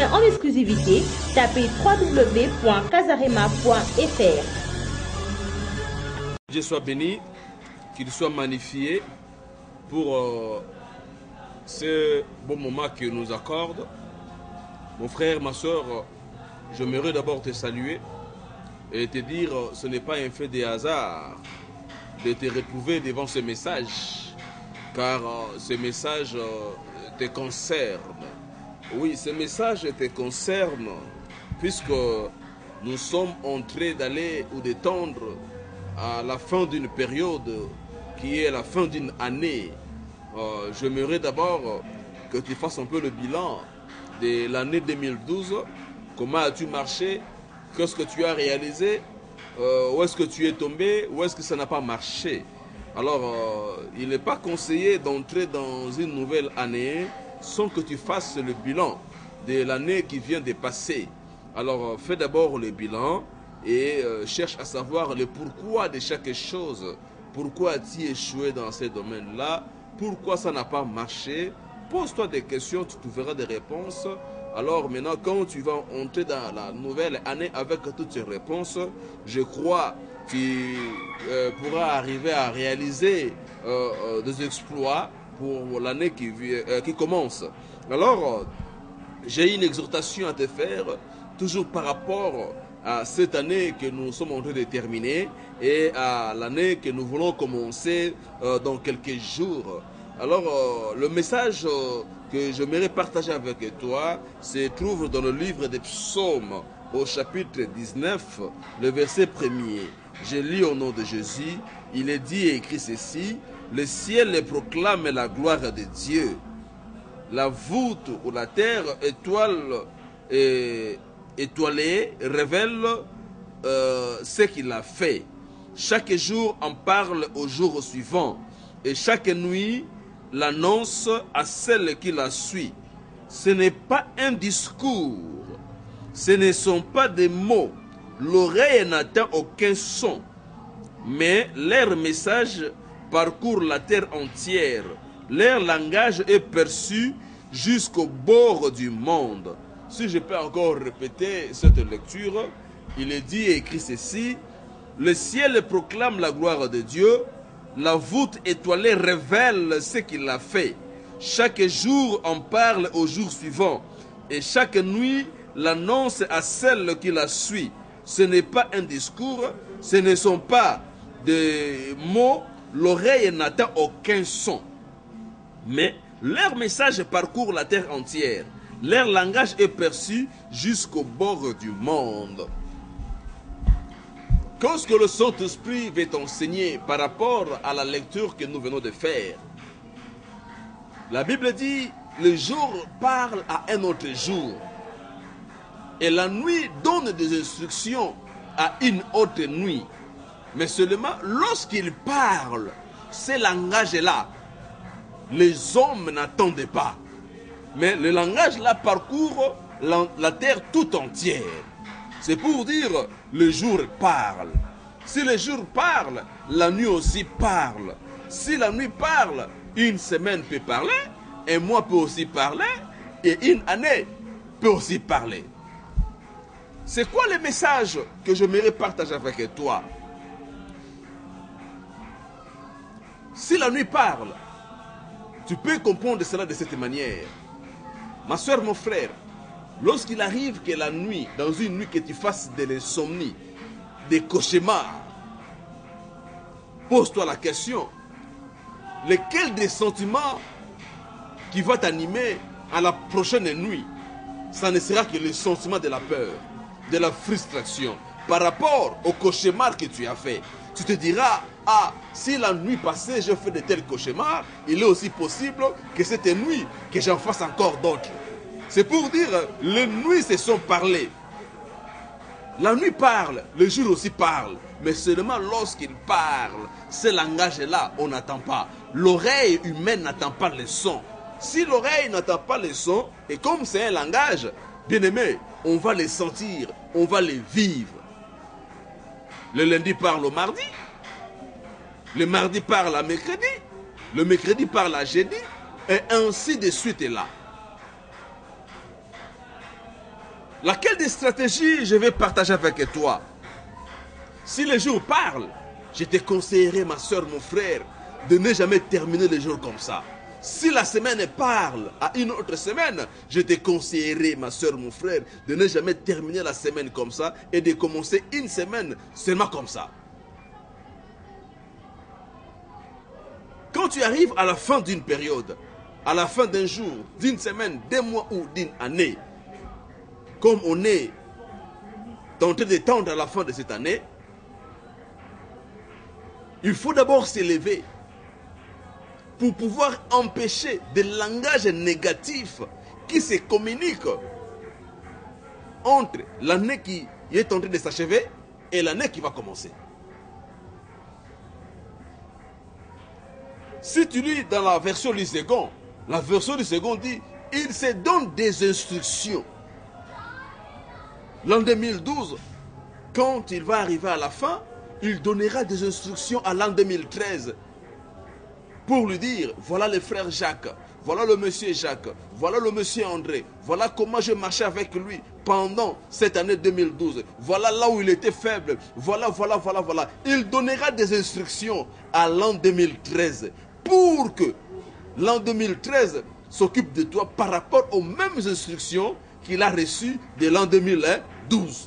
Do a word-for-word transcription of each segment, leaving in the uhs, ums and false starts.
bilan en exclusivité, tapez w w w point casarema point f r. Dieu soit béni, qu'il soit magnifié pour euh, ce bon moment qu'il nous accorde. Mon frère, ma soeur, j'aimerais d'abord te saluer et te dire ce n'est pas un fait de hasard de te retrouver devant ce message, car euh, ce message euh, te concerne. Oui, ce message te concerne puisque nous sommes en train d'aller ou de tendre à la fin d'une période qui est la fin d'une année. Euh, J'aimerais d'abord que tu fasses un peu le bilan de l'année deux mille douze. Comment as-tu marché? Qu'est-ce que tu as réalisé? euh, Où est-ce que tu es tombé? Où est-ce que ça n'a pas marché? Alors, euh, il n'est pas conseillé d'entrer dans une nouvelle année sans que tu fasses le bilan de l'année qui vient de passer. Alors, euh, fais d'abord le bilan et euh, cherche à savoir le pourquoi de chaque chose. Pourquoi as-tu échoué dans ces domaines-là? Pourquoi ça n'a pas marché? Pose-toi des questions, tu trouveras des réponses. Alors maintenant, quand tu vas entrer dans la nouvelle année avec toutes ces réponses, je crois que tu euh, pourras arriver à réaliser euh, euh, des exploits pour l'année qui, euh, qui commence. Alors, euh, j'ai une exhortation à te faire, toujours par rapport à cette année que nous sommes en train de terminer et à l'année que nous voulons commencer euh, dans quelques jours. Alors, euh, le message euh, que j'aimerais partager avec toi se trouve dans le livre des Psaumes, au chapitre dix-neuf, le verset premier. Je lis au nom de Jésus, il est dit et écrit ceci: le ciel proclame la gloire de Dieu. La voûte ou la terre étoile et étoilée révèle euh, ce qu'il a fait. Chaque jour en parle au jour suivant, et chaque nuit l'annonce à celle qui la suit. Ce n'est pas un discours, ce ne sont pas des mots, l'oreille n'entend aucun son, mais leur message parcourt la terre entière. Leur langage est perçu jusqu'au bord du monde. Si je peux encore répéter cette lecture, il est dit et écrit ceci: le ciel proclame la gloire de Dieu, la voûte étoilée révèle ce qu'il a fait. Chaque jour en parle au jour suivant, et chaque nuit l'annonce à celle qui la suit. Ce n'est pas un discours, ce ne sont pas des mots, l'oreille n'entend aucun son. Mais leur message parcourt la terre entière. Leur langage est perçu jusqu'au bord du monde. Qu'est-ce que le Saint-Esprit veut t'enseigner par rapport à la lecture que nous venons de faire? La Bible dit, le jour parle à un autre jour. Et la nuit donne des instructions à une autre nuit. Mais seulement lorsqu'il parle, ce langage-là, les hommes n'attendent pas. Mais le langage-là parcourt la, la terre tout entière. C'est pour dire, le jour parle. Si le jour parle, la nuit aussi parle. Si la nuit parle, une semaine peut parler, un mois peut aussi parler, et une année peut aussi parler. C'est quoi le message que j'aimerais partager avec toi? Si la nuit parle, tu peux comprendre cela de cette manière. Ma soeur, mon frère, lorsqu'il arrive que la nuit, dans une nuit que tu fasses de l'insomnie, des cauchemars, pose-toi la question, lequel des sentiments qui va t'animer à la prochaine nuit, ça ne sera que le sentiment de la peur, de la frustration, par rapport au cauchemar que tu as fait. Tu te diras, ah, si la nuit passée j'ai fait de tels cauchemars, il est aussi possible que cette nuit, que j'en fasse encore d'autres. C'est pour dire, les nuits se sont parlées. La nuit parle, le jour aussi parle. Mais seulement lorsqu'il parle, ce langage-là, on n'attend pas. L'oreille humaine n'attend pas le son. Si l'oreille n'entend pas le son, et comme c'est un langage, bien aimé, on va les sentir, on va les vivre. Le lundi parle au mardi, le mardi parle à mercredi, le mercredi parle à jeudi, et ainsi de suite est là. Laquelle des stratégies je vais partager avec toi? Si les jours parlent, je te conseillerais, ma soeur, mon frère, de ne jamais terminer les jours comme ça. Si la semaine parle à une autre semaine, je te conseillerais, ma soeur, mon frère, de ne jamais terminer la semaine comme ça et de commencer une semaine seulement comme ça. Quand tu arrives à la fin d'une période, à la fin d'un jour, d'une semaine, d'un mois ou d'une année, comme on est en train de tendre à la fin de cette année, il faut d'abord s'élever pour pouvoir empêcher des langages négatifs qui se communiquent entre l'année qui est en train de s'achever et l'année qui va commencer. Si tu lis dans la version du second, la version du second dit, il se donne des instructions. L'an deux mille douze, quand il va arriver à la fin, il donnera des instructions à l'an deux mille treize pour lui dire, voilà le frère Jacques, voilà le monsieur Jacques, voilà le monsieur André, voilà comment je marchais avec lui pendant cette année deux mille douze, voilà là où il était faible, voilà, voilà, voilà, voilà. Il donnera des instructions à l'an deux mille treize pour que l'an deux mille treize s'occupe de toi par rapport aux mêmes instructions qu'il a reçues de l'an deux mille douze.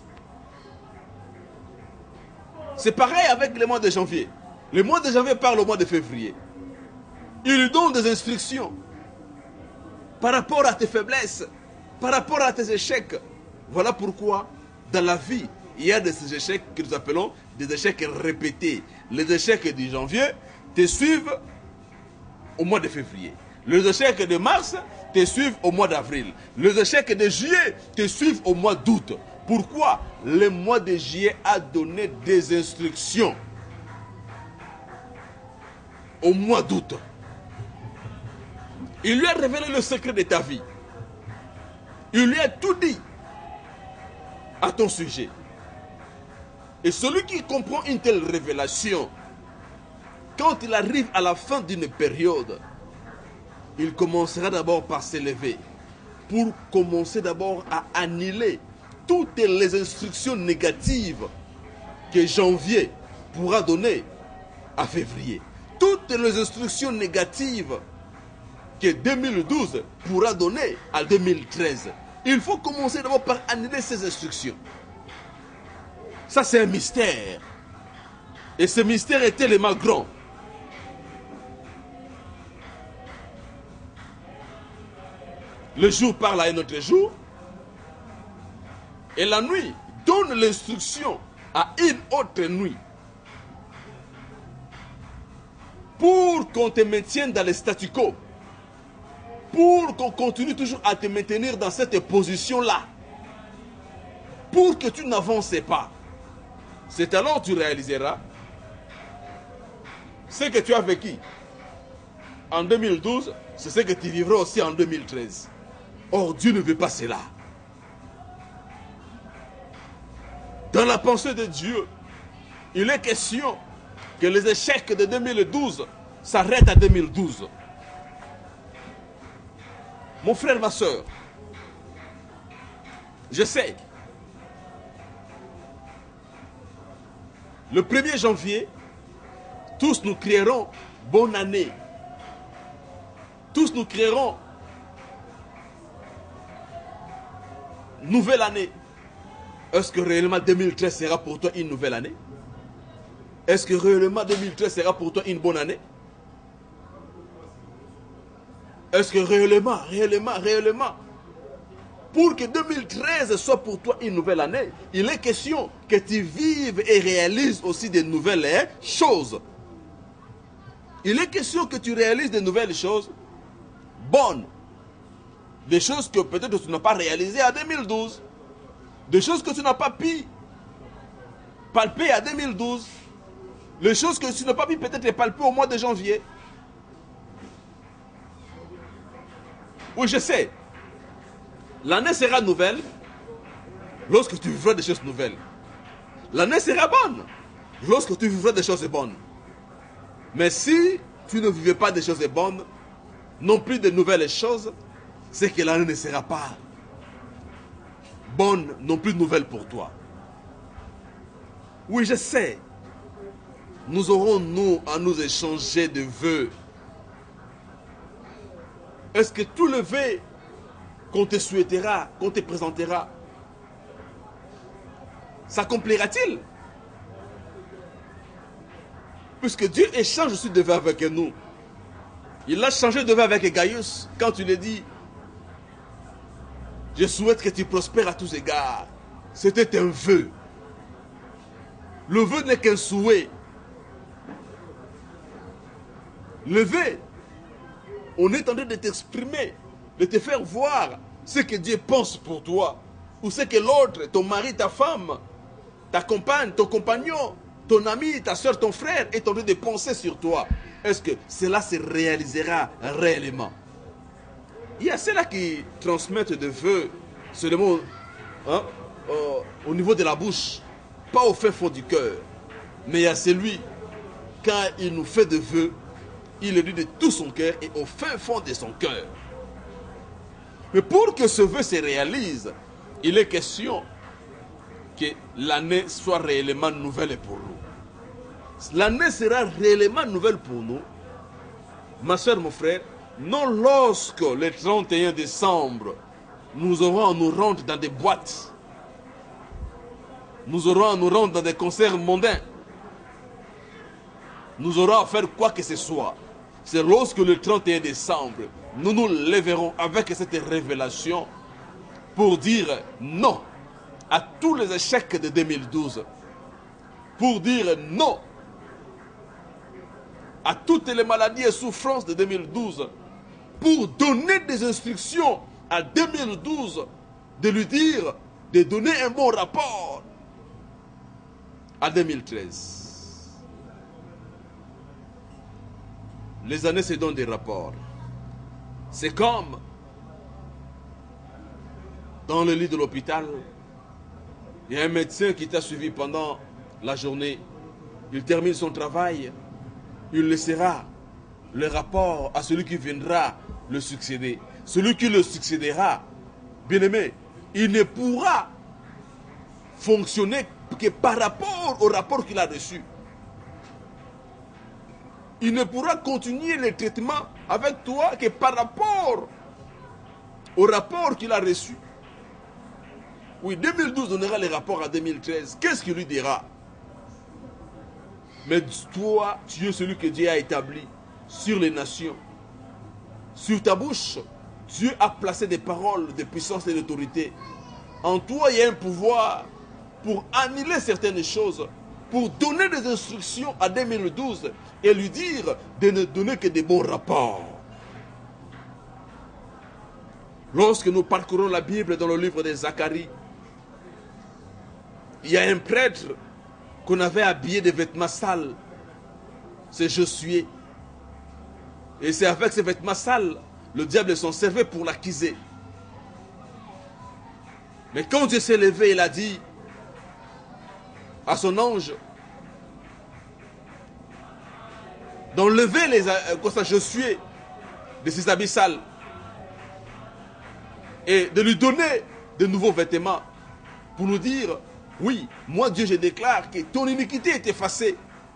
C'est pareil avec le mois de janvier. Le mois de janvier parle au mois de février. Il lui donne des instructions par rapport à tes faiblesses, par rapport à tes échecs. Voilà pourquoi dans la vie, il y a des échecs que nous appelons des échecs répétés. Les échecs du janvier te suivent au mois de février. Les échecs de mars te suivent au mois d'avril. Les échecs de juillet te suivent au mois d'août. Pourquoi? Le mois de juillet a donné des instructions au mois d'août. Il lui a révélé le secret de ta vie. Il lui a tout dit à ton sujet. Et celui qui comprend une telle révélation, quand il arrive à la fin d'une période, il commencera d'abord par s'élever pour commencer d'abord à annuler toutes les instructions négatives que janvier pourra donner à février. Toutes les instructions négatives que deux mille douze pourra donner à deux mille treize. Il faut commencer d'abord par annuler ces instructions. Ça, c'est un mystère. Et ce mystère est tellement grand. Le jour parle à un autre jour. Et la nuit donne l'instruction à une autre nuit. Pour qu'on te maintienne dans le statu quo. Pour qu'on continue toujours à te maintenir dans cette position-là. Pour que tu n'avances pas. C'est alors que tu réaliseras ce que tu as vécu en deux mille douze, c'est ce que tu vivras aussi en deux mille treize. Or, Dieu ne veut pas cela. Dans la pensée de Dieu, il est question que les échecs de deux mille douze s'arrêtent à deux mille douze. Mon frère, ma soeur, je sais, le premier janvier, tous nous crierons bonne année. Tous nous crierons nouvelle année. Est-ce que réellement deux mille treize sera pour toi une nouvelle année? Est-ce que réellement deux mille treize sera pour toi une bonne année? Est-ce que réellement, réellement, réellement, pour que deux mille treize soit pour toi une nouvelle année, il est question que tu vives et réalises aussi de nouvelles choses. Il est question que tu réalises de nouvelles choses bonnes. Des choses que peut-être tu n'as pas réalisées en deux mille douze. Des choses que tu n'as pas pu palper en deux mille douze. Les choses que tu n'as pas pu peut-être palper au mois de janvier. Oui, je sais. L'année sera nouvelle lorsque tu vivras des choses nouvelles. L'année sera bonne lorsque tu vivras des choses bonnes. Mais si tu ne vivais pas des choses bonnes, non plus de nouvelles choses, c'est que l'année ne sera pas bonnes non plus nouvelles pour toi. Oui, je sais. Nous aurons, nous, à nous échanger de vœux. Est-ce que tout le vœu qu'on te souhaitera, qu'on te présentera, s'accomplira-t-il? Puisque Dieu échange aussi de vœux avec nous. Il a changé de vœux avec Gaius quand tu lui dis je souhaite que tu prospères à tous égards. C'était un vœu. Le vœu n'est qu'un souhait. Le vœu, on est en train de t'exprimer, de te faire voir ce que Dieu pense pour toi. Ou ce que l'autre, ton mari, ta femme, ta compagne, ton compagnon, ton ami, ta soeur, ton frère est en train de penser sur toi. Est-ce que cela se réalisera réellement? Il y a ceux-là qui transmettent des vœux seulement hein, euh, au niveau de la bouche, pas au fin fond du cœur. Mais il y a celui, quand il nous fait des vœux, il le dit de tout son cœur et au fin fond de son cœur. Mais pour que ce vœu se réalise, il est question que l'année soit réellement nouvelle pour nous. L'année sera réellement nouvelle pour nous, ma soeur, mon frère, non lorsque le trente et un décembre, nous aurons à nous rendre dans des boîtes, nous aurons à nous rendre dans des concerts mondains, nous aurons à faire quoi que ce soit. C'est lorsque le trente et un décembre, nous nous lèverons avec cette révélation pour dire non à tous les échecs de deux mille douze, pour dire non à toutes les maladies et souffrances de deux mille douze, pour donner des instructions à deux mille douze, de lui dire de donner un bon rapport à deux mille treize. Les années se donnent des rapports. C'est comme dans le lit de l'hôpital, il y a un médecin qui t'a suivi pendant la journée. Il termine son travail, il laissera le rapport à celui qui viendra le succéder. Celui qui le succédera, bien aimé, il ne pourra fonctionner que par rapport au rapport qu'il a reçu. Il ne pourra continuer le traitement avec toi que par rapport au rapport qu'il a reçu. Oui, deux mille douze donnera les rapports à deux mille treize. Qu'est-ce qu'il lui dira? Mais toi, tu es celui que Dieu a établi sur les nations. Sur ta bouche, Dieu a placé des paroles de puissance et d'autorité. En toi, il y a un pouvoir pour annuler certaines choses, pour donner des instructions à deux mille douze et lui dire de ne donner que des bons rapports. Lorsque nous parcourons la Bible dans le livre de Zacharie, il y a un prêtre qu'on avait habillé de vêtements sales. C'est Josué. Et c'est avec ces vêtements sales, le diable s'en servait pour l'accuser. Mais quand Dieu s'est levé, il a dit à son ange d'enlever les euh, Josué de ses habits sales et de lui donner de nouveaux vêtements pour nous dire, oui, moi Dieu je déclare que ton iniquité est effacée.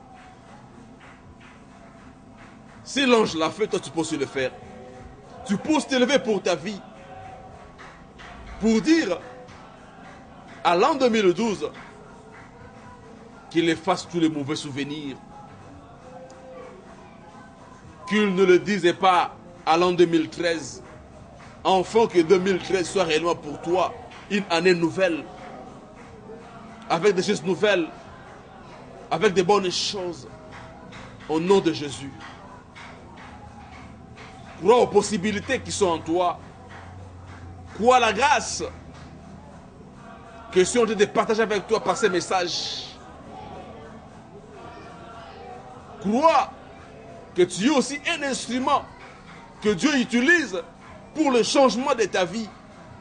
Si l'ange l'a fait, toi tu peux aussi le faire. Tu peux t'élever pour ta vie, pour dire à l'an deux mille douze qu'il efface tous les mauvais souvenirs, qu'il ne le disait pas à l'an deux mille treize, afin que deux mille treize soit réellement pour toi une année nouvelle, avec des choses nouvelles, avec des bonnes choses, au nom de Jésus. Crois aux possibilités qui sont en toi. Crois à la grâce que je suis en train de partager avec toi par ces messages. Crois que tu es aussi un instrument que Dieu utilise pour le changement de ta vie.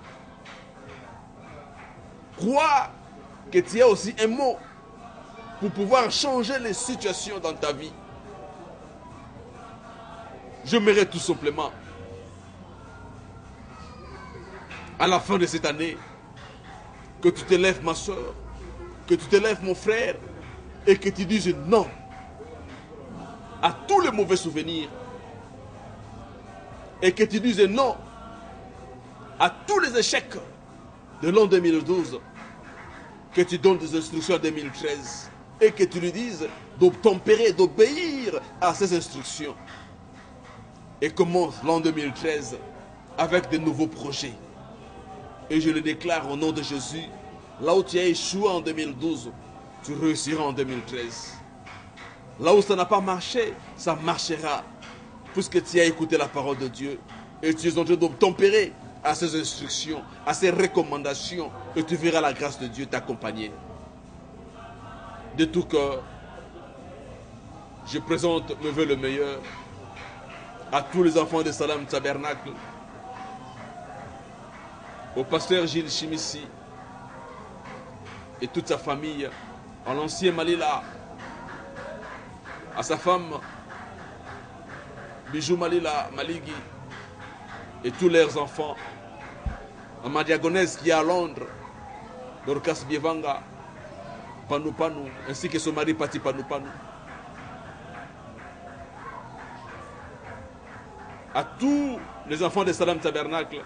Crois que tu as aussi un mot pour pouvoir changer les situations dans ta vie. J'aimerais tout simplement, à la fin de cette année, que tu te lèves ma soeur, que tu te lèves mon frère et que tu dises non à tous les mauvais souvenirs et que tu dises non à tous les échecs de l'an deux mille douze, que tu donnes des instructions en deux mille treize et que tu lui dises d'obtempérer, d'obéir à ces instructions et commence l'an deux mille treize avec de nouveaux projets. Et je le déclare au nom de Jésus, là où tu as échoué en deux mille douze, tu réussiras en deux mille treize. Là où ça n'a pas marché, ça marchera, puisque tu as écouté la parole de Dieu et tu es en train d'obtempérer à ses instructions, à ses recommandations, et tu verras la grâce de Dieu t'accompagner. De tout cœur, je présente mes vœux le meilleur à tous les enfants de Salam Tabernacle, au pasteur Gilles Chimissi et toute sa famille, à l'ancien Malila, à sa femme Bijou Malila Maligi et tous leurs enfants, à ma diagonesse qui est à Londres, Dorcas Bievanga, Panou Panou, ainsi que son mari Pati Panou Panou. À tous les enfants de Salam Tabernacle,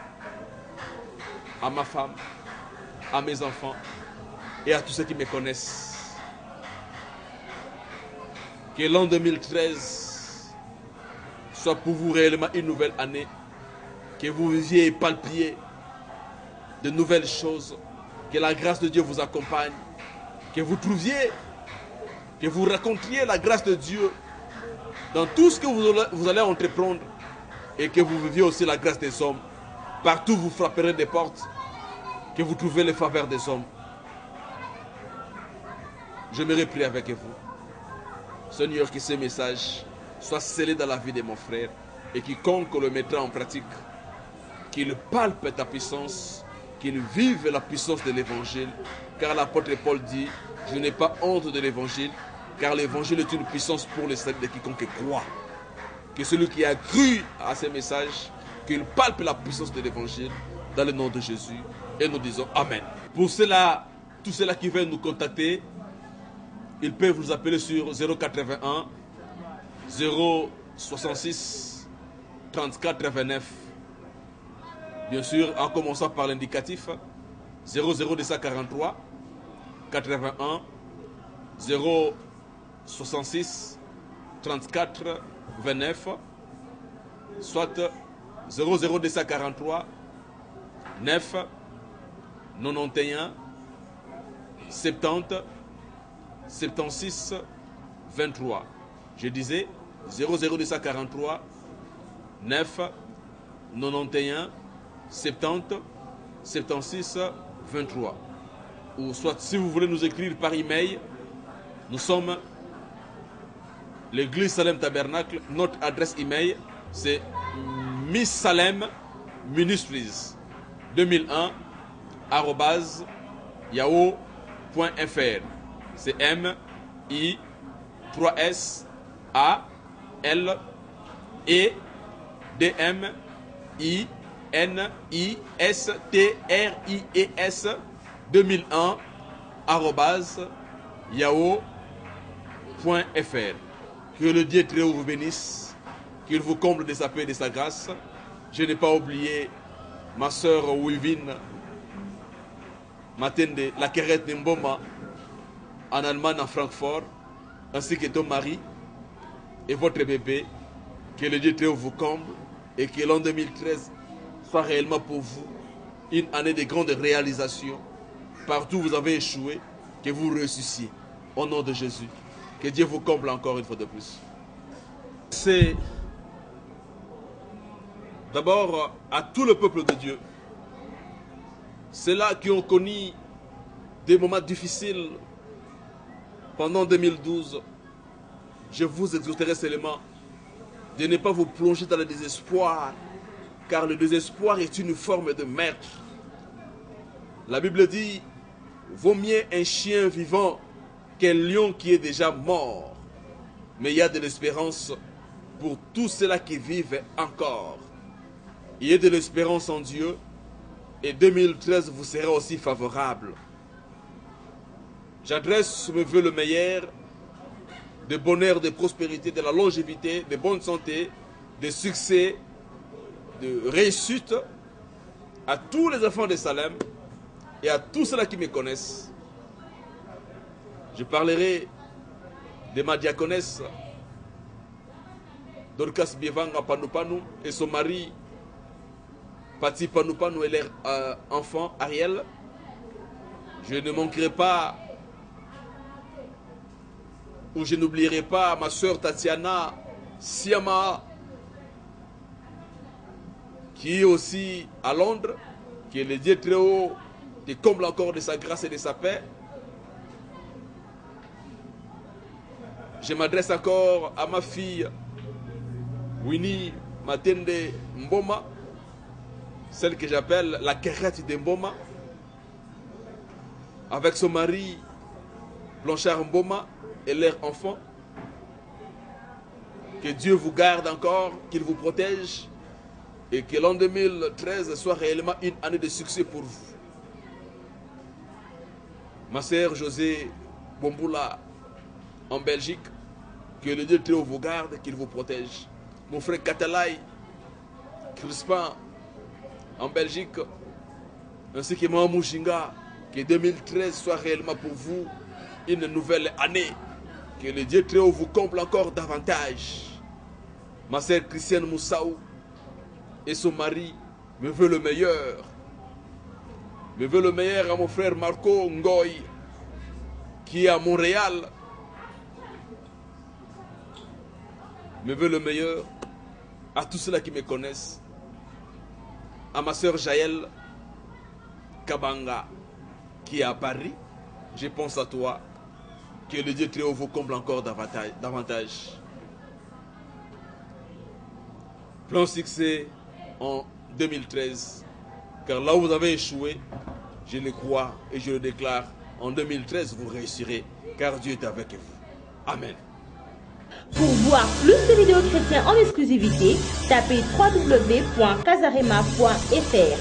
à ma femme, à mes enfants et à tous ceux qui me connaissent. Que l'an deux mille treize soit pour vous réellement une nouvelle année. Que vous viviez et palpiez de nouvelles choses. Que la grâce de Dieu vous accompagne. Que vous trouviez, que vous racontiez la grâce de Dieu dans tout ce que vous allez entreprendre. Et que vous viviez aussi la grâce des hommes. Partout vous frapperez des portes. Que vous trouvez les faveurs des hommes. Je me prie avec vous. Seigneur, que ce message soit scellé dans la vie de mon frère et quiconque le mettra en pratique, qu'il palpe ta puissance, qu'il vive la puissance de l'évangile, car l'apôtre Paul dit, je n'ai pas honte de l'évangile, car l'évangile est une puissance pour le salut de quiconque croit. Que celui qui a cru à ces messages, qu'il palpe la puissance de l'évangile dans le nom de Jésus, et nous disons Amen. Pour cela, tous ceux-là qui veulent nous contacter, ils peuvent nous appeler sur zéro quatre-vingt-un, zéro soixante-six, trente-quatre quatre-vingt-neuf. Bien sûr, en commençant par l'indicatif zéro zéro deux cent quarante-trois, quatre-vingt-un, zéro soixante-six, trente-quatre vingt-neuf, soit zéro zéro deux cent quarante-trois, neuf, quatre-vingt-onze, soixante-dix, soixante-six, vingt-trois. Je disais zéro zéro deux cent quarante-trois, neuf, quatre-vingt-onze, soixante-dix, soixante-six, vingt-trois. Ou soit si vous voulez nous écrire par email, nous sommes l'église Salem Tabernacle. Notre adresse email c'est Miss Salem Ministries deux mille un arobase yahoo point fr. C'est M I trois S A L E D M I N I S T R I E S deux mille un arobase yahoo point fr. Que le Dieu très haut vous bénisse, qu'il vous comble de sa paix et de sa grâce. Je n'ai pas oublié ma soeur Wivine Matende, la Quérette Mboma, en Allemagne, à Francfort, ainsi que ton mari et votre bébé. Que le Dieu très haut vous comble et que l'an deux mille treize soit réellement pour vous une année de grandes réalisations. Partout où vous avez échoué, que vous réussissiez. Au nom de Jésus. Que Dieu vous comble encore une fois de plus. C'est d'abord à tout le peuple de Dieu, ceux-là qui ont connu des moments difficiles pendant deux mille douze, je vous exhorterai seulement de ne pas vous plonger dans le désespoir, car le désespoir est une forme de meurtre. La Bible dit, vaut mieux un chien vivant qu'un lion qui est déjà mort. Mais il y a de l'espérance pour tous ceux-là qui vivent encore. Il y a de l'espérance en Dieu et deux mille treize vous sera aussi favorable. J'adresse mes vœux le meilleur, de bonheur, de prospérité, de la longévité, de bonne santé, de succès, de réussite à tous les enfants de Salem et à tous ceux-là qui me connaissent. Je parlerai de ma diaconesse Dorcas Bievanga Panupanu et son mari Pati Panupanu et leur euh, enfant Ariel. Je ne manquerai pas ou je n'oublierai pas ma soeur Tatiana Siama qui est aussi à Londres, qui est le Dieu très haut, qui comble encore de sa grâce et de sa paix. Je m'adresse encore à ma fille Winnie Matende Mboma, celle que j'appelle la Kerette de Mboma, avec son mari Blanchard Mboma et leurs enfants. Que Dieu vous garde encore, qu'il vous protège et que l'an deux mille treize soit réellement une année de succès pour vous. Ma sœur José Bomboula en Belgique, que le Dieu très haut vous garde, qu'il vous protège. Mon frère Katalai Crispin en Belgique, ainsi que Maman Mouchinga, que deux mille treize soit réellement pour vous une nouvelle année. Que le Dieu très haut vous comble encore davantage. Ma sœur Christiane Moussaou et son mari me veut le meilleur. Me veut le meilleur à mon frère Marco Ngoy, qui est à Montréal. Me veut le meilleur à tous ceux-là qui me connaissent. À ma sœur Jaël Kabanga, qui est à Paris. Je pense à toi. Que le Dieu très haut vous comble encore davantage. Plein succès en deux mille treize. Car là où vous avez échoué, je le crois et je le déclare, en deux mille treize vous réussirez. Car Dieu est avec vous. Amen. Pour voir plus de vidéos chrétiennes en exclusivité, tapez w w w point kazarema point f r.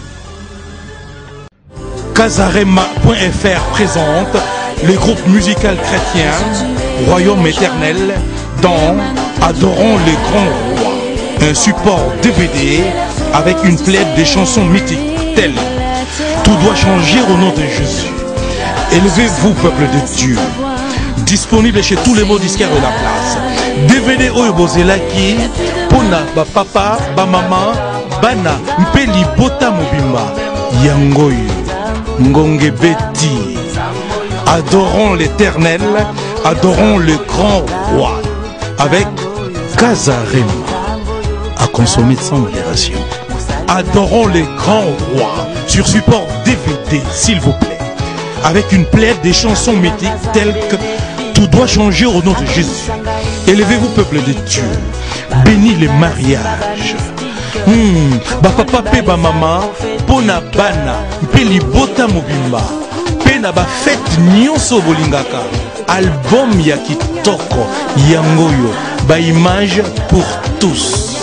Kazarema point f r présente le groupe musical chrétien Royaume éternel dans Adorons le grand roi. Un support D V D avec une plaide de chansons mythiques telles Tout doit changer au nom de Jésus. Élevez-vous, peuple de Dieu. Disponible chez tous les mots disquaires de la place. D V D Oyo Bozelaki, Pona, ba papa, ba maman, Bana, Mpeli Bota Mobimba, Yangoyo, Ngonge Beti. Adorons l'éternel, adorons le grand roi. Avec Kazarema, à consommer sans modération. Adorons le grand roi sur support D V D, s'il vous plaît. Avec une plaide des chansons mythiques telles que Tout doit changer au nom de Jésus. Élevez-vous, peuple de Dieu. Bénis les mariages. Hmm, ba papa pe ba maman, pona bana, pe libota mobimba, pe na ba fête nyonso bolingaka. Album ya kitoko, yangoyo, ba image pour tous.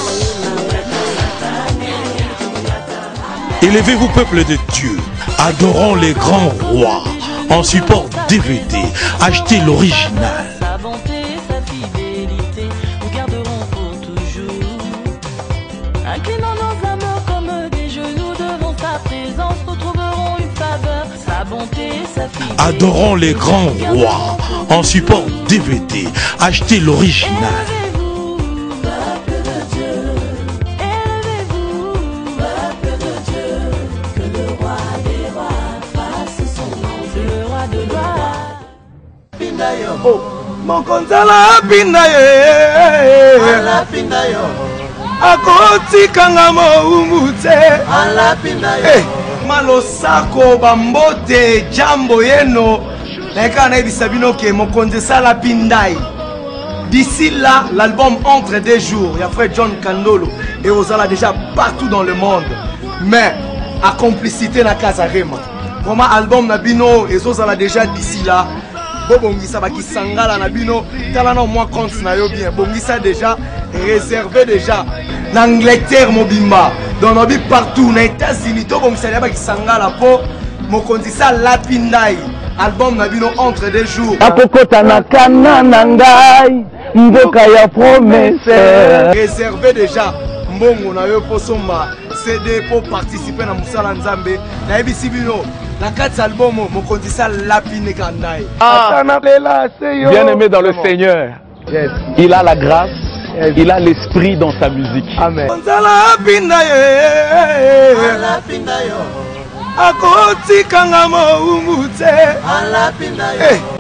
Élevez-vous, peuple de Dieu. Adorons les grands rois. En support D V D, achetez l'original. Sa bonté, sa fidélité, nous garderons pour toujours. Inclinant nos âmes comme des genoux devant sa présence, retrouverons une faveur. Sa bonté, sa fidélité. Adorons les grands rois. En support D V D, achetez l'original. Oh, mon konzala pinda ye, ala pinda yo, akoti kanga mo umute, ala pinda yo. Eh, malosako bambote jambo yeno, neka na bisabino ke mon konzala pinda. D'ici là, l'album entre des jours. Il y a frère John Kandolo et Ozala déjà partout dans le monde. Mais à complicité na Kazarema. Vraiment album Nabino et Ozala déjà d'ici là. Bongisa baki sangala na bino tala na moi compte na yo bien bongisa déjà réservé déjà l'Angleterre mobimba donc on vit partout aux États-Unis tout bon ça y kisanga la peau mon condisa lapindai album na bino entre deux jours akokota na kana nangai mboka ya promesse réservé déjà mbongo na yo posomba C D pour participer na musala nzambe na ebisi bino la quatre album mon condisa lapine kandai ah, bien aimé dans le Seigneur. Yes. Il a la grâce, yes. Il a l'esprit dans sa musique. Amen. Akoti kangamo umute.